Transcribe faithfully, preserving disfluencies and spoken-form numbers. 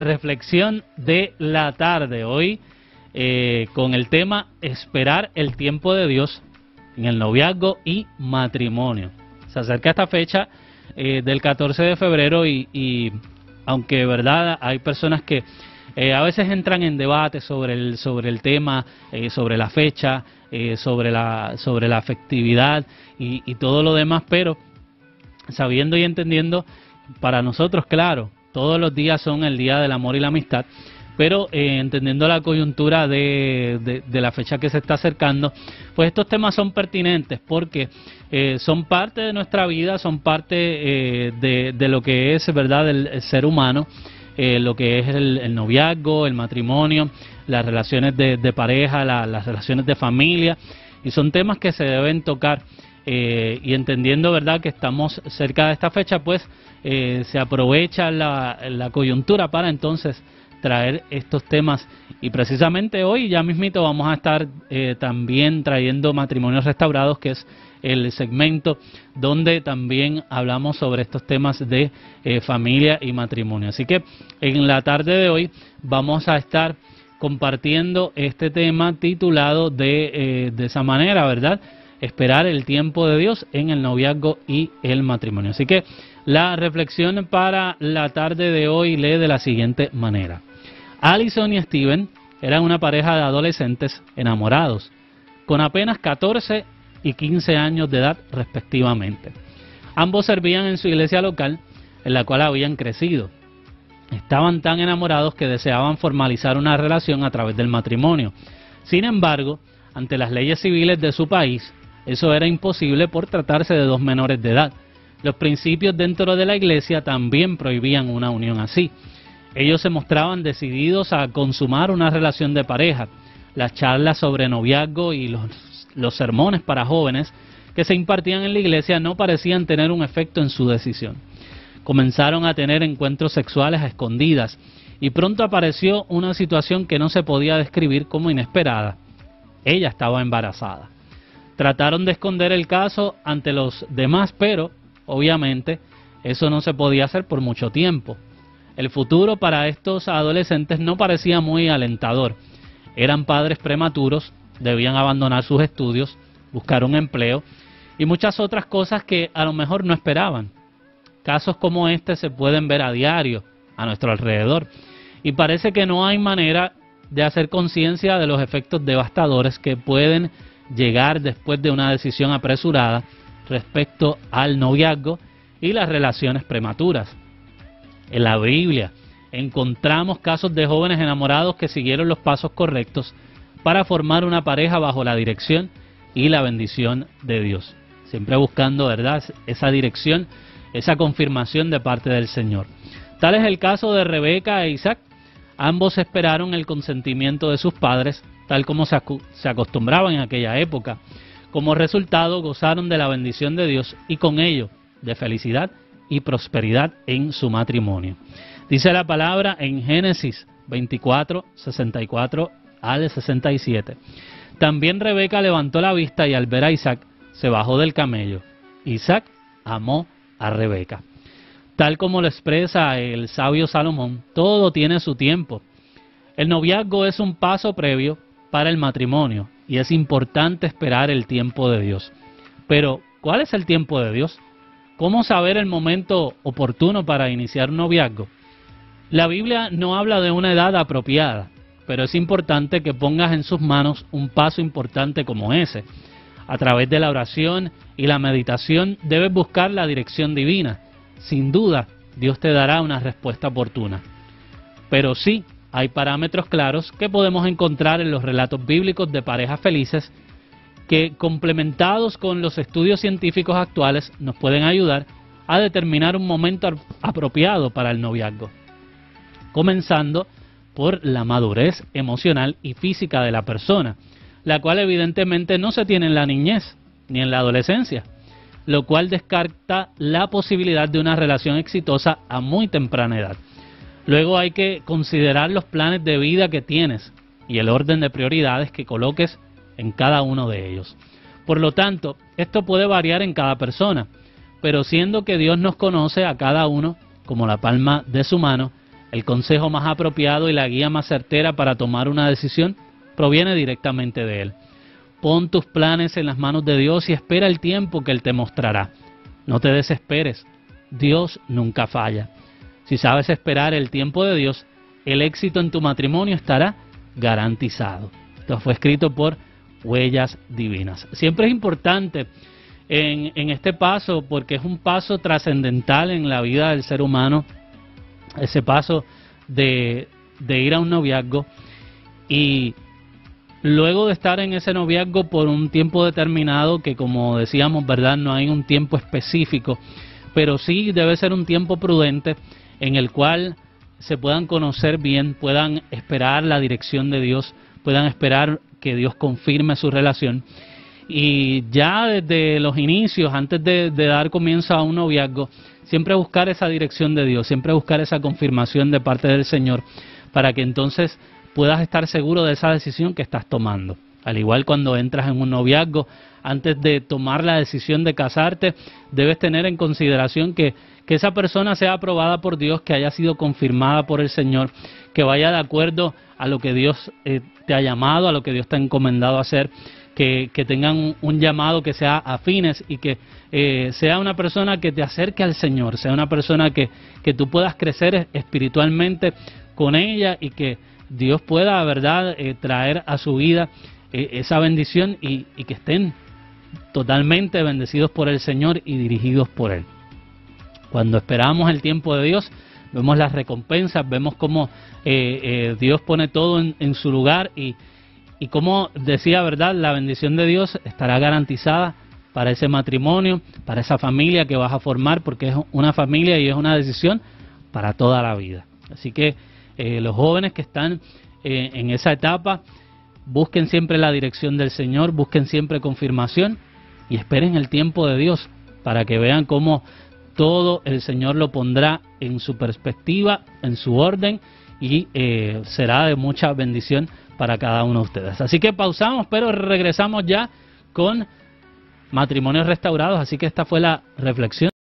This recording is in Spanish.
reflexión de la tarde. Hoy eh, con el tema esperar el tiempo de Dios en el noviazgo y matrimonio. Se acerca esta fecha eh, del catorce de febrero y, y aunque verdad hay personas que eh, a veces entran en debate sobre el sobre el tema, eh, sobre la fecha, eh, sobre la sobre la afectividad y, y todo lo demás, pero sabiendo y entendiendo, para nosotros, claro, todos los días son el día del amor y la amistad, pero eh, entendiendo la coyuntura de, de, de la fecha que se está acercando, pues estos temas son pertinentes porque eh, son parte de nuestra vida, son parte eh, de, de lo que es, ¿verdad?, el, el ser humano, eh, lo que es el, el noviazgo, el matrimonio, las relaciones de, de pareja, la, las relaciones de familia, y son temas que se deben tocar. Eh, y entendiendo, verdad, que estamos cerca de esta fecha, pues eh, se aprovecha la, la coyuntura para entonces traer estos temas, y precisamente hoy ya mismito vamos a estar eh, también trayendo Matrimonios Restaurados, que es el segmento donde también hablamos sobre estos temas de eh, familia y matrimonio. Así que en la tarde de hoy vamos a estar compartiendo este tema titulado de, eh, de esa manera, ¿verdad?, esperar el tiempo de Dios en el noviazgo y el matrimonio. Así que la reflexión para la tarde de hoy lee de la siguiente manera. Allison y Steven eran una pareja de adolescentes enamorados, con apenas catorce y quince años de edad respectivamente. Ambos servían en su iglesia local, en la cual habían crecido. Estaban tan enamorados que deseaban formalizar una relación a través del matrimonio. Sin embargo, ante las leyes civiles de su país, eso era imposible por tratarse de dos menores de edad. Los principios dentro de la iglesia también prohibían una unión así. Ellos se mostraban decididos a consumar una relación de pareja. Las charlas sobre noviazgo y los, los sermones para jóvenes que se impartían en la iglesia no parecían tener un efecto en su decisión. Comenzaron a tener encuentros sexuales a escondidas y pronto apareció una situación que no se podía describir como inesperada. Ella estaba embarazada. Trataron de esconder el caso ante los demás, pero obviamente eso no se podía hacer por mucho tiempo. El futuro para estos adolescentes no parecía muy alentador. Eran padres prematuros, debían abandonar sus estudios, buscar un empleo y muchas otras cosas que a lo mejor no esperaban. Casos como este se pueden ver a diario a nuestro alrededor y parece que no hay manera de hacer conciencia de los efectos devastadores que pueden llegar después de una decisión apresurada respecto al noviazgo y las relaciones prematuras. En la Biblia encontramos casos de jóvenes enamorados que siguieron los pasos correctos para formar una pareja bajo la dirección y la bendición de Dios, siempre buscando, ¿verdad?, esa dirección, esa confirmación de parte del Señor. Tal es el caso de Rebeca e Isaac. Ambos esperaron el consentimiento de sus padres, tal como se, acu se acostumbraban en aquella época. Como resultado, gozaron de la bendición de Dios y con ello de felicidad y prosperidad en su matrimonio. Dice la palabra en Génesis veinticuatro, sesenta y cuatro al sesenta y siete. También Rebeca levantó la vista y al ver a Isaac se bajó del camello. Isaac amó a Rebeca. Tal como lo expresa el sabio Salomón, todo tiene su tiempo. El noviazgo es un paso previo para el matrimonio y es importante esperar el tiempo de Dios. Pero, ¿cuál es el tiempo de Dios? ¿Cómo saber el momento oportuno para iniciar un noviazgo? La Biblia no habla de una edad apropiada, pero es importante que pongas en sus manos un paso importante como ese. A través de la oración y la meditación debes buscar la dirección divina. Sin duda, Dios te dará una respuesta oportuna. Pero sí, hay parámetros claros que podemos encontrar en los relatos bíblicos de parejas felices que, complementados con los estudios científicos actuales, nos pueden ayudar a determinar un momento apropiado para el noviazgo. Comenzando por la madurez emocional y física de la persona, la cual evidentemente no se tiene en la niñez ni en la adolescencia, lo cual descarta la posibilidad de una relación exitosa a muy temprana edad. Luego hay que considerar los planes de vida que tienes y el orden de prioridades que coloques en cada uno de ellos. Por lo tanto, esto puede variar en cada persona, pero siendo que Dios nos conoce a cada uno como la palma de su mano, el consejo más apropiado y la guía más certera para tomar una decisión proviene directamente de Él. Pon tus planes en las manos de Dios y espera el tiempo que Él te mostrará. No te desesperes, Dios nunca falla. Si sabes esperar el tiempo de Dios, el éxito en tu matrimonio estará garantizado. Esto fue escrito por Huellas Divinas. Siempre es importante en, en este paso, porque es un paso trascendental en la vida del ser humano, ese paso de, de ir a un noviazgo, y luego de estar en ese noviazgo por un tiempo determinado, que como decíamos, ¿verdad?, no hay un tiempo específico, pero sí debe ser un tiempo prudente en el cual se puedan conocer bien, puedan esperar la dirección de Dios, puedan esperar que Dios confirme su relación. Y ya desde los inicios, antes de, de dar comienzo a un noviazgo, siempre buscar esa dirección de Dios, siempre buscar esa confirmación de parte del Señor, para que entonces puedas estar seguro de esa decisión que estás tomando. Al igual cuando entras en un noviazgo, antes de tomar la decisión de casarte, debes tener en consideración que, que esa persona sea aprobada por Dios, que haya sido confirmada por el Señor, que vaya de acuerdo a lo que Dios eh, te ha llamado, a lo que Dios te ha encomendado a hacer, que, que tengan un, un llamado que sea afines y que eh, sea una persona que te acerque al Señor, sea una persona que, que tú puedas crecer espiritualmente con ella y que Dios pueda, ¿verdad?, eh, traer a su vida eh, esa bendición y, y que estén totalmente bendecidos por el Señor y dirigidos por Él. Cuando esperamos el tiempo de Dios, vemos las recompensas, vemos cómo eh, eh, Dios pone todo en, en su lugar y, y como decía, ¿verdad?, la bendición de Dios estará garantizada para ese matrimonio, para esa familia que vas a formar, porque es una familia y es una decisión para toda la vida. Así que Eh, los jóvenes que están eh, en esa etapa, busquen siempre la dirección del Señor, busquen siempre confirmación y esperen el tiempo de Dios para que vean cómo todo el Señor lo pondrá en su perspectiva, en su orden, y eh, será de mucha bendición para cada uno de ustedes. Así que pausamos, pero regresamos ya con Matrimonios Restaurados. Así que esta fue la reflexión.